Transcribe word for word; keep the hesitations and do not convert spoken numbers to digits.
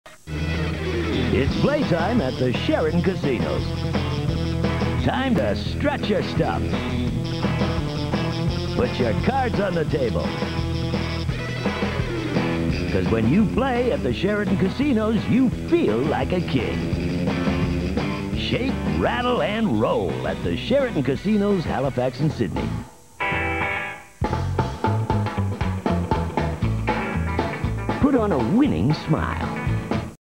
It's playtime at the Sheraton casinos. Time to stretch your stuff. Put your cards on the table. Because when you play at the Sheraton casinos, you feel like a king. Shake, rattle, and roll at the Sheraton casinos, Halifax and Sydney. Put on a winning smile.